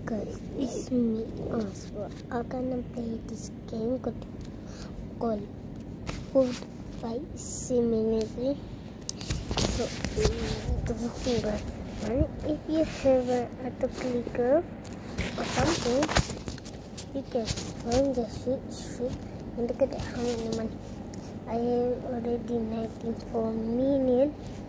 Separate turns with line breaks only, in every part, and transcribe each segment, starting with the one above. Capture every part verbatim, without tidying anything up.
guys, it's me Oswald. I'm gonna play this game called, called Food Fight Simulator. So, and if you have an auto clicker or something, you can find the shoot, shoot, and look at how many money. I have already ninety-four million.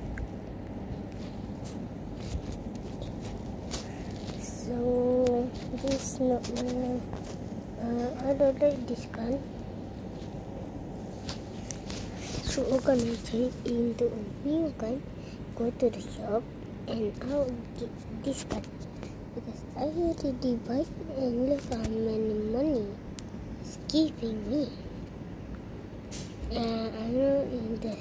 So this is not my. Uh, I don't like this gun. So I'm gonna change into a new gun. Go to the shop and I'll get this gun because I already buy it and look how many money it's giving me. Uh, I know in the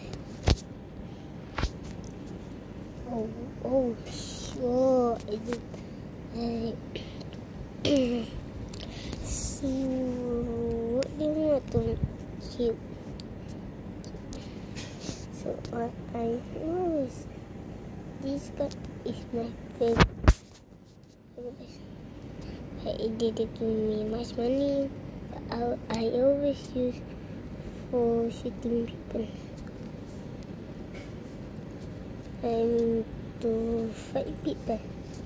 oh oh sure it. Uh, so what do you want to shoot? So I, I know this gun is my favorite. It didn't give me much money, but I, I always use for shooting people. I'm to fight people.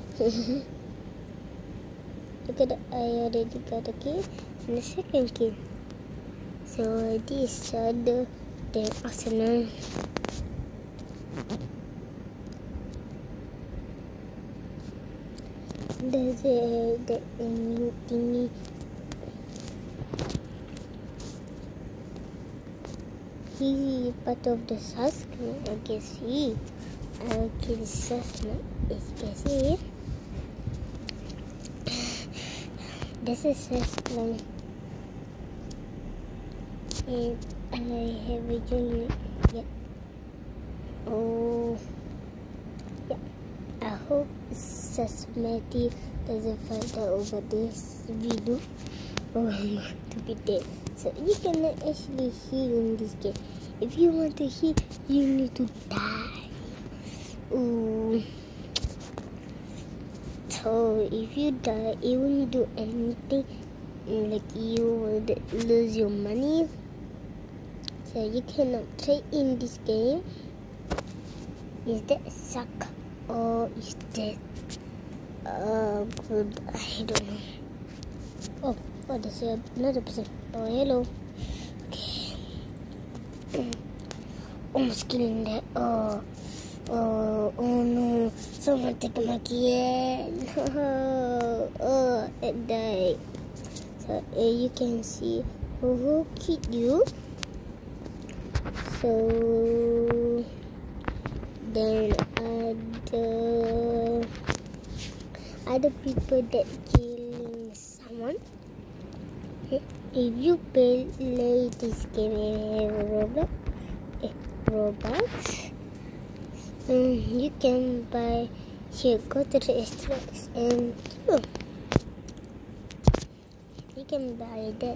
Look at that, I already got a kill and a second kill. So this are the, the arsenal. There's a the new thingy. He is part of the Sasquatch. I can see. I can see Sasquatch. As you can see. This is Sasquatch. And I have a journey. Yeah. Oh. Yeah. I hope Sasquatch doesn't find out over this video. Oh, I'm going to be dead. So you cannot actually heal in this game. If you want to heal, you need to die. Ooh. So if you die, it won't do anything. Like you would lose your money. So you cannot trade in this game. Is that suck or is that uh good? I don't know. Oh, oh, there's another person. Oh, hello. Okay. Almost killing that. Oh, oh, oh no. Someone take my kid. Oh, oh, it died. So uh, you can see who, who killed you. So then other other people that killing someone. If you play this game in Roblox, eh, Roblox, um, you can buy. Here, go to the extras and you, you can buy that.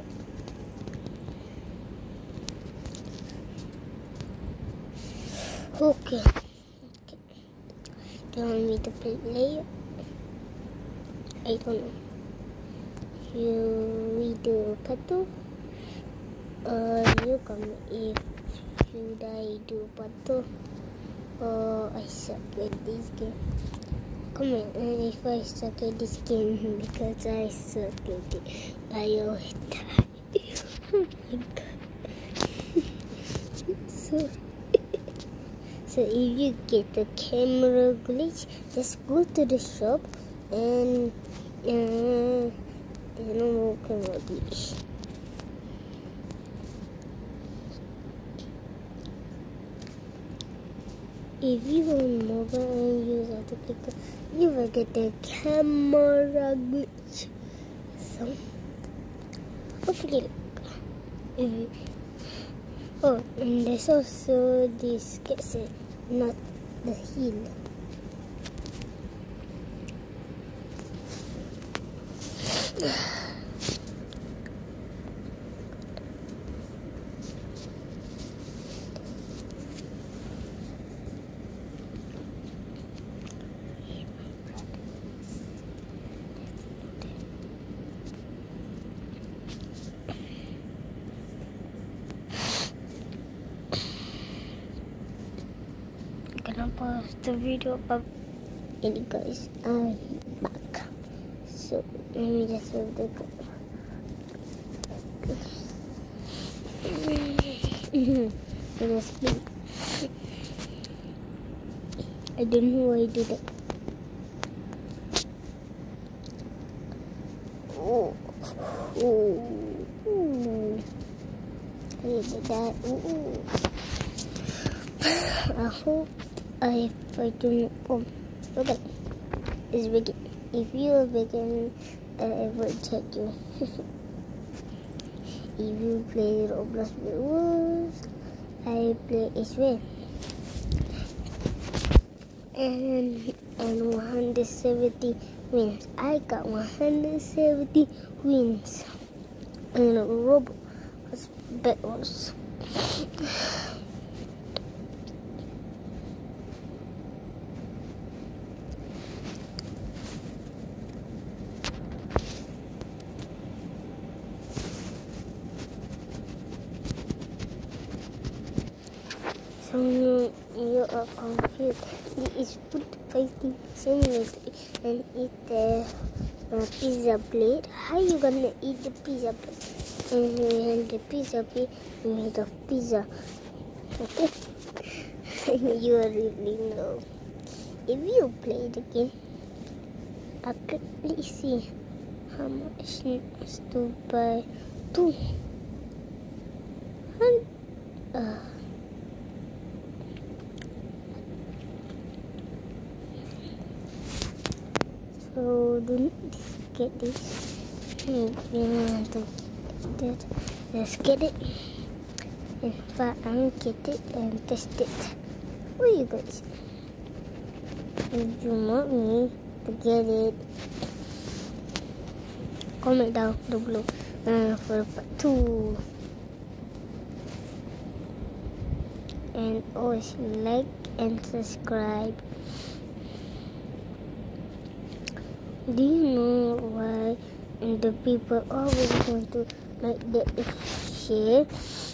Okay. Okay. Do you want me to play? I don't know. You we do part two. Uh, you come if you die do part two. Oh, I suck at this game. Comment if I suck at this game because I suck at it. I always die. Oh my god. so, so if you get the camera glitch, just go to the shop and uh, there's no more camera glitch. If you on mobile and use auto clicker, you will get the camera glitch. So hopefully, if you, oh, and there's also this cassette, not the heel. pause the video, but and guys, I'm back. So let me just move the just I don't know why I did it. Oh, oh, oh. I did that. Oh. I hope I fight to oh, okay. It's begin. If you are begin, uh, I will check you. If you play Roblox Wars, I play as well. And and one hundred seventy wins. I got one hundred seventy wins. And Roblox battles. So you, you are confused. It is food fighting seriously and eat the uh, pizza plate. How you gonna eat the pizza plate? And we have the pizza plate made of pizza. Okay? You really know. If you play the game, I quickly see how much is to buy two. And uh So don't get this. If you want to get it, let's get it. In fact, I'm gonna get it and test it for you guys. If you want me to get it, comment down below uh, for part two. And always like and subscribe. Do you know why the people always want to make the share?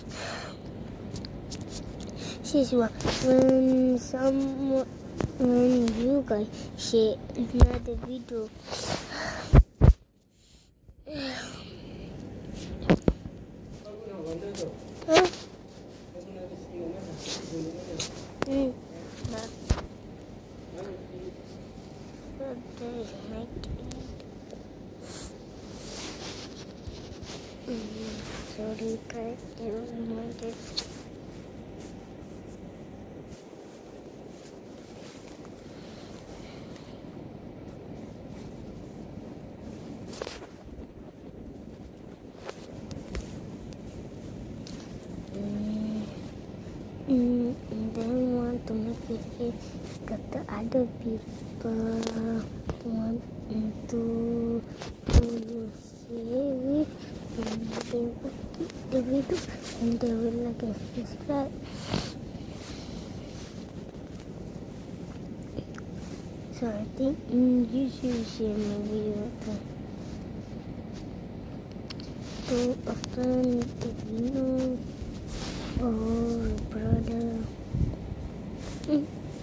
This is why when someone, when you guys share another video, huh? Mm. There is my mm, sorry guys, I don't want it. Mm, mm, don't want to make it here because the other people want to to share it and they will keep the video and they will like and subscribe. So I think mm, you should share my video to, to a friend that you know or a brother. Mm.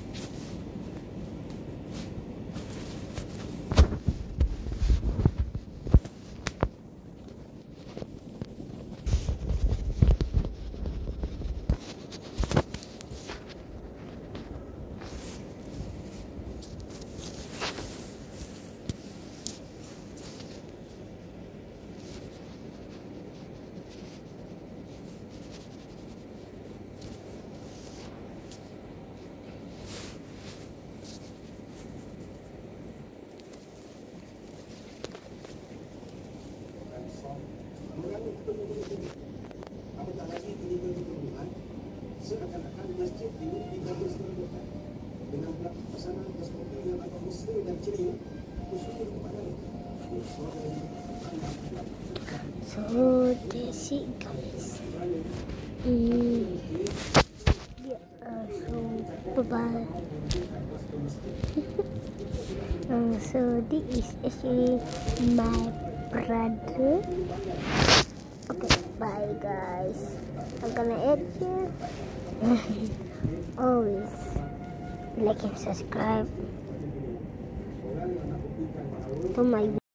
Seakan-akan masjid ini digagas-gagakan dengan pelaksanaan kesempatan atau muslim dan ceria khususnya kepada
so that's it guys. Mm. Yeah, uh, so bye bye. uh, so this is actually my brother. Okay, bye guys. I'm gonna add here. Always like and subscribe to my